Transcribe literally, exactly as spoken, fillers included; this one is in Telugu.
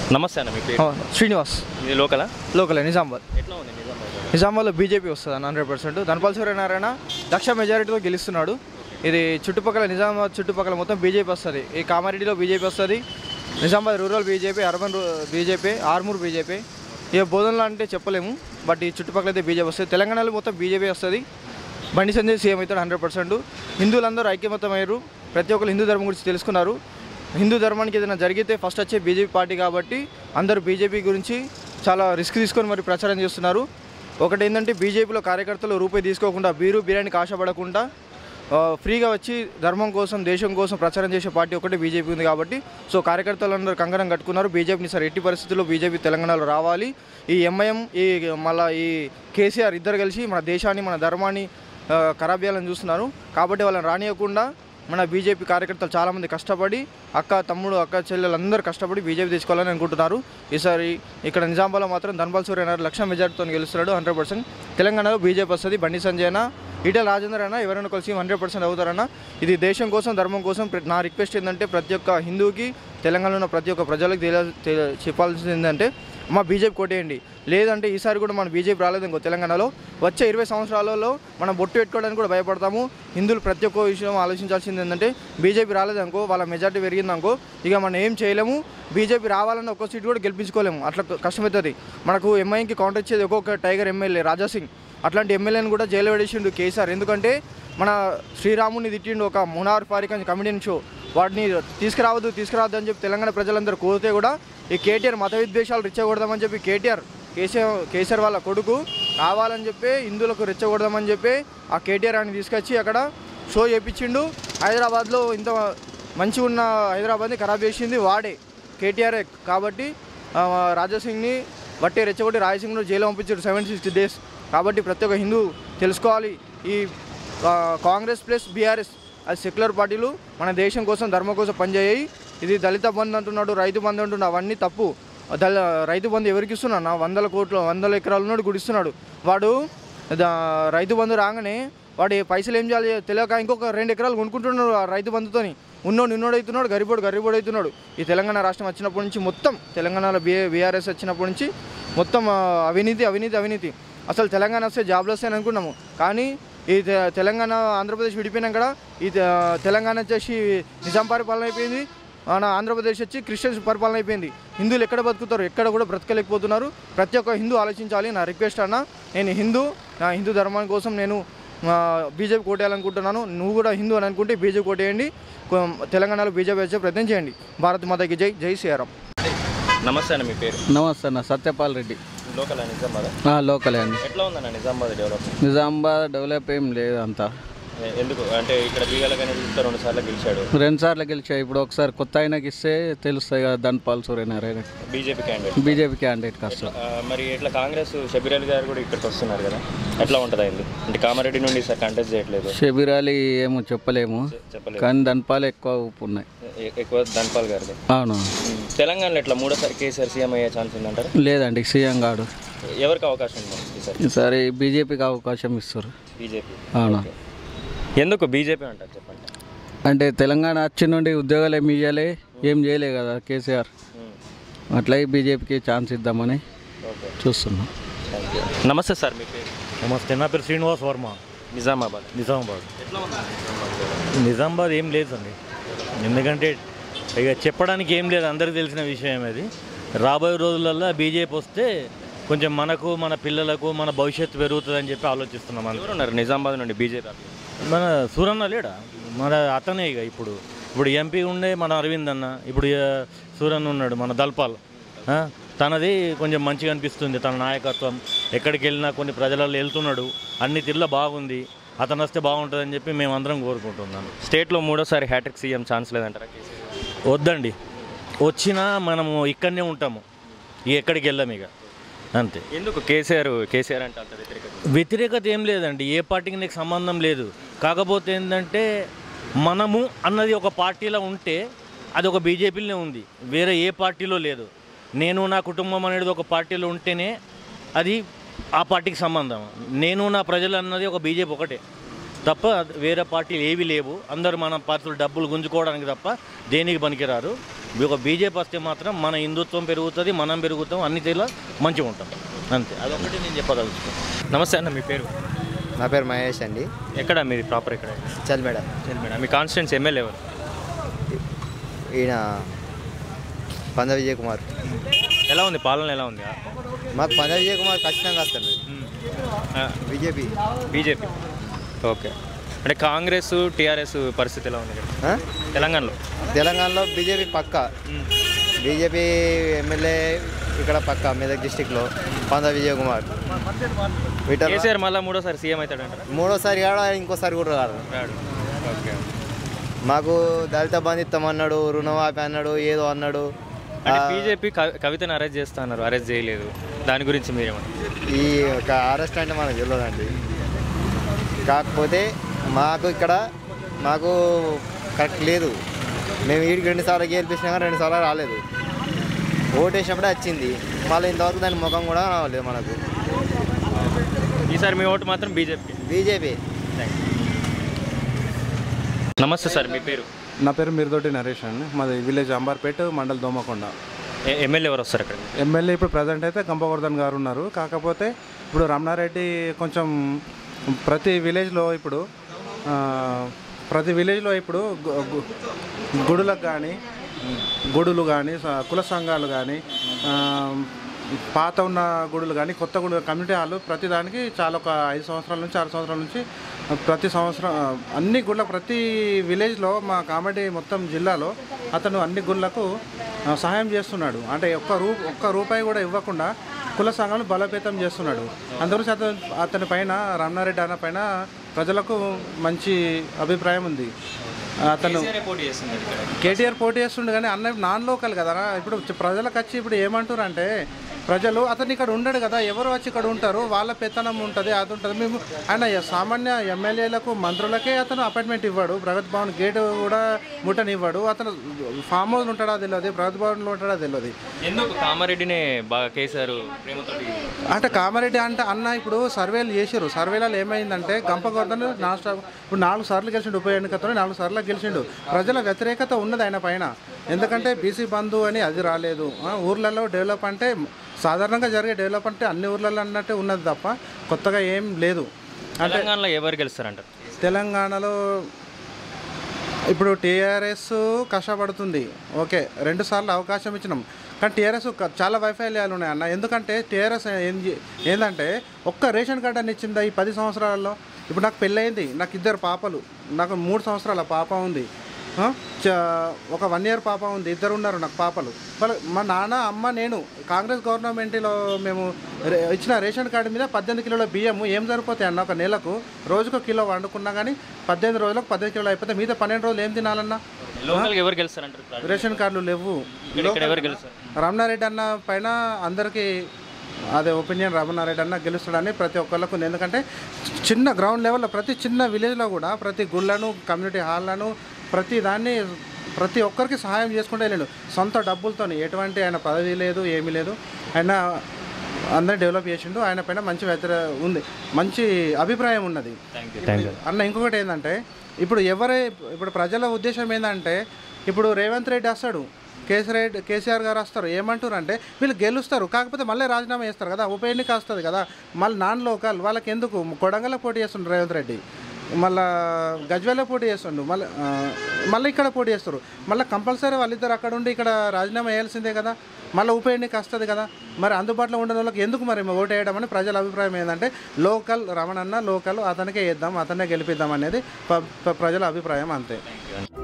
నమస్తే అన్న, మీ పేరు? శ్రీనివాస్. ఇది లోకలా? లోకలే, నిజామాబాద్. ఎట్లా ఉంది నిజామాబాద్? నిజామాబాద్లో బీజేపీ వస్తుంది అన్న, హండ్రెడ్ పర్సెంట్. ధనపాల్ సూర్యనారాయణ లక్ష మెజారిటీతో గెలుస్తున్నాడు. ఇది చుట్టుపక్కల నిజామాబాద్ చుట్టుపక్కల మొత్తం బీజేపీ వస్తుంది. ఈ కామారెడ్డిలో బీజేపీ వస్తుంది, Nizamabad rural BJP, urban BJP, Armoor BJP. ఇక బోధనలో అంటే చెప్పలేము, బట్ ఈ చుట్టుపక్కల అయితే బీజేపీ వస్తుంది. తెలంగాణలో మొత్తం బీజేపీ వస్తుంది. బండి సంజయ్ సీఎం అవుతాడు హండ్రెడ్ పర్సెంట్. హిందువులందరూ ఐక్యమతమయ్యారు, ప్రతి ఒక్కరు హిందూ ధర్మం గురించి తెలుసుకున్నారు. హిందూ ధర్మానికి ఏదైనా జరిగితే ఫస్ట్ వచ్చే బీజేపీ పార్టీ కాబట్టి అందరూ బీజేపీ గురించి చాలా రిస్క్ తీసుకొని మరి ప్రచారం చేస్తున్నారు. ఒకటి ఏంటంటే బీజేపీలో కార్యకర్తలు రూపాయి తీసుకోకుండా, బీరు బిర్యానీకి ఆశపడకుండా ఫ్రీగా వచ్చి ధర్మం కోసం, దేశం కోసం ప్రచారం చేసే పార్టీ ఒకటి బీజేపీ ఉంది కాబట్టి సో కార్యకర్తలందరూ కంకణం కట్టుకున్నారు. బీజేపీని సార్ ఎట్టి పరిస్థితుల్లో బీజేపీ తెలంగాణలో రావాలి. ఈ ఎంఐఎం, ఈ మళ్ళీ ఈ కేసీఆర్ ఇద్దరు కలిసి మన దేశాన్ని, మన ధర్మాన్ని ఖరాబ్ చేయాలని చూస్తున్నారు. కాబట్టి వాళ్ళని రానియకుండా మన బీజేపీ కార్యకర్తలు చాలామంది కష్టపడి, అక్క తమ్ముడు అక్క చెల్లెలు అందరూ కష్టపడి బీజేపీ తీసుకోవాలని అనుకుంటున్నారు. ఈసారి ఇక్కడ నిజామాబాద్లో మాత్రం ధనపాల్ సూర్యనారాయణ లక్ష మెజార్టీతో గెలుస్తున్నాడు హండ్రెడ్ పర్సెంట్. తెలంగాణలో బీజేపీ వస్తుంది. బండి సంజయ్ అయినా, ఈటెల రాజేందర్ అయినా ఎవరైనా కలిసి హండ్రెడ్ పర్సెంట్ అవుతారన్న. ఇది దేశం కోసం, ధర్మం కోసం. నా రిక్వెస్ట్ ఏంటంటే ప్రతి ఒక్క హిందువుకి, తెలంగాణలో ఉన్న ప్రతి ఒక్క ప్రజలకు తెలియ చెప్పాల్సింది ఏంటంటే మా బీజేపీ కొట్టేయండి. లేదంటే ఈసారి కూడా మన బీజేపీ రాలేదు ఇంకో తెలంగాణలో, వచ్చే ఇరవై సంవత్సరాలలో మనం బొట్టు పెట్టుకోవడానికి కూడా భయపడతాము. హిందువులు ప్రతి ఒక్క విషయం ఆలోచించాల్సింది ఏంటంటే బీజేపీ రాలేదనుకో, వాళ్ళ మెజార్టీ పెరిగిందనుకో, ఇక మనం ఏం చేయలేము. బీజేపీ రావాలన్న ఒక్క సీటు కూడా గెలిపించుకోలేము, అట్లా కష్టమవుతుంది. మనకు ఎంఐకి కౌంటర్ ఇచ్చేది ఒక్కొక్క టైగర్ ఎమ్మెల్యే రాజాసింగ్, అట్లాంటి ఎమ్మెల్యేని కూడా జైలు పడేసిండు కేసీఆర్. ఎందుకంటే మన శ్రీరాముని తిట్టిండు ఒక మునార్ ఫారిక్ అని కమెడియన్ షో, వాటిని తీసుకురావద్దు తీసుకురావద్దు అని చెప్పి తెలంగాణ ప్రజలందరూ కోరితే కూడా ఈ కేటీఆర్ మత విద్వేషాలు రెచ్చగొడదామని చెప్పి కేటీఆర్ కేసీఆర్ కేసీఆర్ వాళ్ళ కొడుకు కావాలని చెప్పి హిందువులకు రెచ్చగొడదామని చెప్పి ఆ కేటీఆర్ అని తీసుకొచ్చి అక్కడ షో చేయించిండు. హైదరాబాద్లో ఇంత మంచిగా ఉన్న హైదరాబాద్ని ఖరాబ్ చేసింది వాడే, కేటీఆర్ఏ. కాబట్టి రాజాసింగ్ని బట్టి రెచ్చగొట్టి రాజసింగ్ను జైలు పంపించారు సెవెన్ సిక్స్టీ డేస్. కాబట్టి ప్రతి ఒక్క హిందూ తెలుసుకోవాలి, ఈ కాంగ్రెస్ ప్లస్ బీఆర్ఎస్ అది సెక్యులర్ పార్టీలు మన దేశం కోసం, ధర్మం కోసం పనిచేయాయి. ఇది దళిత బంధు అంటున్నాడు, రైతు బంధు అంటున్నాడు, అవన్నీ తప్పు. దళ రైతు బంధు ఎవరికి ఇస్తున్నాడు? నా వందల కోట్లు వందల ఎకరాలు ఉన్నాడు గుడిస్తున్నాడు. వాడు రైతు బంధు రాగానే వాడు పైసలు ఏం చేయాలి తెలియక ఇంకొక రెండు ఎకరాలు కొనుక్కుంటున్నాడు ఆ రైతు బంధుతోని. ఉన్నోడు నిన్నోడు అవుతున్నాడు, గరిబోడు గరిబోడు అవుతున్నాడు. ఈ తెలంగాణ రాష్ట్రం వచ్చినప్పటి నుంచి మొత్తం, తెలంగాణలో బీ బీఆర్ఎస్ వచ్చినప్పటి నుంచి మొత్తం అవినీతి అవినీతి అవినీతి. అసలు తెలంగాణ వస్తే జాబ్లు వస్తాయని అనుకున్నాము, కానీ ఈ తెలంగాణ ఆంధ్రప్రదేశ్ విడిపోయినాక కూడా ఈ తెలంగాణ వచ్చేసి నిజాం పరిపాలన అయిపోయింది, మన ఆంధ్రప్రదేశ్ వచ్చి క్రిస్టియన్స్ పరిపాలన అయిపోయింది. హిందువులు ఎక్కడ బతుకుతారు? ఎక్కడ కూడా బ్రతకలేకపోతున్నారు. ప్రతి ఒక్క హిందూ ఆలోచించాలి. నా రిక్వెస్ట్ అన్న, నేను హిందూ, నా హిందూ ధర్మం కోసం నేను బీజేపీ కోటేయాలనుకుంటున్నాను. నువ్వు కూడా హిందూ అని అనుకుంటే బీజేపీ కోటేయండి. తెలంగాణలో బీజేపీ వచ్చే ప్రయత్నం చేయండి. భారత్ మాతకి జై. జై శ్రీరామ్. నమస్తే అన్న, మీ పేరు? నమస్తే అన్న, సత్యపాల్ రెడ్డి. లోకల్ నిజామాబాద్? లోకలే అండి. ఎట్లా ఉందన్న నిజామాబాద్ డెవలప్? నిజామాబాద్ డెవలప్ ఏం లేదు అంతా. ఎందుకు అంటే ఇక్కడ బీగాలకైనా రెండు సార్లు గెలిచాడు, రెండు సార్లు గెలిచాడు. ఇప్పుడు ఒకసారి కొత్త ఆయనకి ఇస్తే తెలుస్తాయి కదా. Dhanpal Suryanarayana BJP candidate, BJP candidate కష్టం. మరి ఇట్లా కాంగ్రెస్ షబీర్ అలీ గారు కూడా ఇక్కడికి వస్తున్నారు కదా, ఎట్లా ఉంటుంది అయింది? అంటే కామారెడ్డి నుండి సార్ కంటెస్ట్ చేయట్లేదు. షబీర్ అలీ ఏమో చెప్పలేము, కానీ ధనపాల్ ఎక్కువ ఊపు ఉన్నాయి. ఎక్కువ ధనపాల్ గారు. అవును. తెలంగాణలో ఎట్లా మూడోసారి కేసీఆర్ సీఎం అయ్యే ఛాన్స్ ఉందంటారు? లేదండి, సీఎం కాడు. ఎవరికి అవకాశం ఉంది ఈసారి? బీజేపీకి అవకాశం ఇస్తారు. బీజేపీ. అవును. ఎందుకు బీజేపీ అంటారు చెప్పండి? అంటే తెలంగాణ వచ్చి నుండి ఉద్యోగాలు ఏమి ఇవ్వాలి, ఏం చేయలే కదా కేసీఆర్, అట్లా బీజేపీకి ఛాన్స్ ఇద్దామని చూస్తున్నాం. నమస్తే సార్, మీ పేరు? నమస్తే, నా పేరు శ్రీనివాస్ వర్మ. నిజామాబాద్? నిజామాబాద్. నిజామాబాద్ ఏం లేదండి, ఎందుకంటే ఇక చెప్పడానికి ఏం లేదు, అందరికీ తెలిసిన విషయం అది. రాబోయే రోజులలో బీజేపీ వస్తే కొంచెం మనకు, మన పిల్లలకు, మన భవిష్యత్తు పెరుగుతుందని చెప్పి ఆలోచిస్తున్నాం. అనుకున్నారు నిజామాబాద్ నుండి బీజేపీ మన సూరన్న లేడా, మన అతనే ఇక ఇప్పుడు ఇప్పుడు ఎంపీ ఉండే మన అరవింద్ అన్న, ఇప్పుడు సూరన్న ఉన్నాడు మన దల్పాల్. తనది కొంచెం మంచిగా అనిపిస్తుంది, తన నాయకత్వం. ఎక్కడికి వెళ్ళినా కొన్ని ప్రజలలో వెళ్తున్నాడు, అన్ని తీర్ల బాగుంది. అతను వస్తే బాగుంటుందని చెప్పి మేమందరం కోరుకుంటున్నాం. స్టేట్లో మూడోసారి హ్యాట్రిక్ సీఎం ఛాన్స్ లేదంటారా? వద్దండి, వచ్చినా మనము ఇక్కడనే ఉంటాము, ఎక్కడికి వెళ్ళాము ఇక, అంతే. ఎందుకు కేసీఆర్ కేసీఆర్ అంటే అంత వ్యతిరేకత? వ్యతిరేకత ఏం లేదండి, ఏ పార్టీకి నీకు సంబంధం లేదు. కాకపోతే ఏంటంటే మనము అన్నది ఒక పార్టీలో ఉంటే అది ఒక బీజేపీలోనే ఉంది, వేరే ఏ పార్టీలో లేదు. నేను నా కుటుంబం అనేది ఒక పార్టీలో ఉంటేనే అది ఆ పార్టీకి సంబంధం. నేను నా ప్రజలు అన్నది ఒక బీజేపీ ఒకటే. తప్ప వేరే పార్టీలు ఏవి లేవు. అందరూ మన పార్టీలు డబ్బులు గుంజుకోవడానికి తప్ప దేనికి పనికిరారు. ఒక బీజేపీ వస్తే మాత్రం మన హిందుత్వం పెరుగుతుంది, మనం పెరుగుతాం, అన్ని తీరులో మంచిగా ఉంటాం. అంతే, అదొకటి నేను చెప్పదలుచుకున్నాను. నమస్తే అన్న, మీ పేరు? నా పేరు మహేష్ అండి. ఎక్కడ మీది ప్రాపర్? ఎక్కడ? చల్మేడ. చల్మేడ. మీ కాన్స్టిట్యున్సీ ఎమ్మెల్యే ఎవరు? ఈయన పంద విజయ్ కుమార్. ఎలా ఉంది పాలన? ఎలా ఉంది? మాకు పంద విజయ్ కుమార్ ఖచ్చితంగా వస్తుంది. బీజేపీ. బీజేపీ. ఓకే. అంటే కాంగ్రెస్ టీఆర్ఎస్ పరిస్థితి ఎలా ఉంది ఇక్కడ తెలంగాణలో? తెలంగాణలో బీజేపీ పక్క. బీజేపీ ఎమ్మెల్యే ఇక్కడ పక్క మెదక్ డిస్టిక్లో పంద విజయ్ కుమార్. కేసీఆర్ మళ్ళీ మూడోసారి సీఎం అవుతాడంట. మూడోసారి కాదు, ఇంకోసారి కూడా రాడు. ఓకే. మాకు దళిత బంధిత్వం అన్నాడు, రుణమాఫీ అన్నాడు, ఏదో అన్నాడు. బీజేపీ కవితను అరెస్ట్ చేస్తా అన్నారు, అరెస్ట్ చేయలేదు. దాని గురించి మీరేమన్నా? ఈ ఒక అరెస్ట్ అంటే మనకు తెలియదండి. కాకపోతే మాకు ఇక్కడ మాకు కరెక్ట్ లేదు. మేము వీడికి రెండుసార్లు గెలిపించినా కానీ రెండుసార్లు రాలేదు. ఓటు వేసినప్పుడే వచ్చింది, మళ్ళీ ఇంతవరకు దాని ముఖం కూడా రాలేదు మనకు. ఈసారి మీ ఓటు మాత్రం బీజేపీ. బీజేపీ. నమస్తే సార్, మీ పేరు? నా పేరు మిర్దొడ్డి నరేష్ అండి. మాది విలేజ్ అంబార్పేట, మండల్ దోమకొండ. ఎమ్మెల్యే ఎవరు వస్తారు అక్కడ? ఎమ్మెల్యే ఇప్పుడు ప్రజెంట్ అయితే గంపవర్ధన్ గారు ఉన్నారు. కాకపోతే ఇప్పుడు రమణారెడ్డి కొంచెం ప్రతి విలేజ్లో ఇప్పుడు ప్రతి విలేజ్లో ఇప్పుడు గుడులకు కానీ గుడులు కానీ కుల సంఘాలు కానీ పాత ఉన్న గుడులు కానీ కొత్త గుడు కమ్యూనిటీ హాల్ ప్రతి దానికి చాలా ఒక ఐదు సంవత్సరాల నుంచి ఆరు సంవత్సరాల నుంచి ప్రతి సంవత్సరం అన్ని గుళ్ళకు ప్రతి విలేజ్లో మా కామెడీ మొత్తం జిల్లాలో అతను అన్ని గుళ్ళకు సహాయం చేస్తున్నాడు. అంటే ఒక్క రూ ఒక్క రూపాయి కూడా ఇవ్వకుండా కుల సంఘాలను బలోపేతం చేస్తున్నాడు. అందుగురించి అతను అతని పైన రమణారెడ్డి అన్న పైన ప్రజలకు మంచి అభిప్రాయం ఉంది. అతను కేటీఆర్ పోటీ చేస్తుండే కానీ అన్న నాన్ లోకల్ కదా. ఇప్పుడు ప్రజలకు వచ్చి ఇప్పుడు ఏమంటారు అంటే ప్రజలు అతను ఇక్కడ ఉండడు కదా, ఎవరు వచ్చి ఇక్కడ ఉంటారు, వాళ్ళ పెత్తనం ఉంటుంది, అది ఉంటుంది. మేము ఆయన సామాన్య ఎమ్మెల్యేలకు మంత్రులకే అతను అపాయింట్మెంట్ ఇవ్వడు. ప్రగతి భవన్ గేటు కూడా ముట్టనివ్వడు. అతను ఫామ్ హౌస్ ఉంటాడా తెలియదు, ప్రగతి భవన్లో ఉంటాడా తెలియదు. ఎందుకు కామారెడ్డినే బాగా కేసీఆర్ అంటే కామారెడ్డి అంటే అన్న ఇప్పుడు సర్వేలు చేసారు. సర్వేలలో ఏమైందంటే గంపగొర్ధన్ నాన్ స్టాప్ ఇప్పుడు నాలుగు సార్లు గెలిచిండు, ఉప ఎన్నికతో నాలుగు సార్లు గెలిచిండు. ప్రజల వ్యతిరేకత ఉన్నది ఆయన పైన. ఎందుకంటే బీసీ బంధు అని అది రాలేదు. ఊర్లలో డెవలప్ అంటే సాధారణంగా జరిగే డెవలప్ అంటే అన్ని ఊర్లలో అన్నట్టే ఉన్నది తప్ప కొత్తగా ఏం లేదు. అంటే తెలంగాణలో ఎవరు గెలుస్తారంటారు? తెలంగాణలో ఇప్పుడు టీఆర్ఎస్ కష్టపడుతుంది. ఓకే, రెండు సార్లు అవకాశం ఇచ్చినాం కానీ టీఆర్ఎస్ చాలా వైఫల్యాలు ఉన్నాయి అన్న. ఎందుకంటే టీఆర్ఎస్ ఏంటంటే ఒక్క రేషన్ కార్డు అని ఇచ్చిందా ఈ పది సంవత్సరాలలో? ఇప్పుడు నాకు పెళ్ళయింది, నాకు ఇద్దరు పాపలు, నాకు మూడు సంవత్సరాల పాప ఉంది, ఒక వన్ ఇయర్ పాప ఉంది, ఇద్దరు ఉన్నారు నాకు పాపలు. వాళ్ళ మా నాన్న అమ్మ నేను కాంగ్రెస్ గవర్నమెంట్లో మేము ఇచ్చిన రేషన్ కార్డు మీద పద్దెనిమిది కిలోల బియ్యము ఏం సరిపోతాయి అన్న? ఒక నెలకు రోజుకు కిలో వండుకున్నా కానీ పద్దెనిమిది రోజులకు పద్దెనిమిది కిలోలు అయిపోతే మిగతా పన్నెండు రోజులు ఏం తినాలన్నా? ఎవరు గెలుస్తారంటారు? రేషన్ కార్డులు లేవు. రమణారెడ్డి అన్న పైన అందరికీ అదే ఒపీనియన్, రమణారెడ్డి అన్న గెలుస్తాడని ప్రతి ఒక్కళ్ళకు. ఎందుకంటే చిన్న గ్రౌండ్ లెవెల్లో ప్రతి చిన్న విలేజ్లో కూడా ప్రతి గుళ్ళను, కమ్యూనిటీ హాల్లను, ప్రతి దాన్ని ప్రతి ఒక్కరికి సహాయం చేసుకుంటే వెళ్ళాడు సొంత డబ్బులతో. ఎటువంటి ఆయన పదవి లేదు, ఏమీ లేదు. ఆయన అందరినీ డెవలప్ చేసిండు. ఆయన పైన మంచి వ్యతిర ఉంది, మంచి అభిప్రాయం ఉన్నది అన్న. ఇంకొకటి ఏంటంటే ఇప్పుడు ఎవరే ఇప్పుడు ప్రజల ఉద్దేశం ఏంటంటే ఇప్పుడు రేవంత్ రెడ్డి వస్తాడు, కేసీఆర్ కేసీఆర్ గారు వస్తారు, ఏమంటారు అంటే వీళ్ళు గెలుస్తారు కాకపోతే మళ్ళీ రాజీనామా చేస్తారు కదా, ఉప ఎన్నిక వస్తుంది కదా, మళ్ళీ నాన్ లోకల్ వాళ్ళకి ఎందుకు? కొడంగల్లో పోటీ చేస్తుండ్రు రేవంత్ రెడ్డి, మళ్ళీ గజ్వేల్లో పోటీ చేస్తుండు, మళ్ళీ మళ్ళీ ఇక్కడ పోటీ చేస్తారు. మళ్ళీ కంపల్సరీ వాళ్ళిద్దరు అక్కడ ఉండి ఇక్కడ రాజీనామా వేయాల్సిందే కదా, మళ్ళీ ఉప ఎన్నిక వస్తుంది కదా. మరి అందుబాటులో ఉండని వాళ్ళకి ఎందుకు మరి ఓటు వేయడం అని ప్రజల అభిప్రాయం ఏంటంటే లోకల్ రమణన్న లోకల్ అతనికే వేద్దాం, అతనే గెలిపిద్దాం అనేది ప్రజల అభిప్రాయం. అంతే.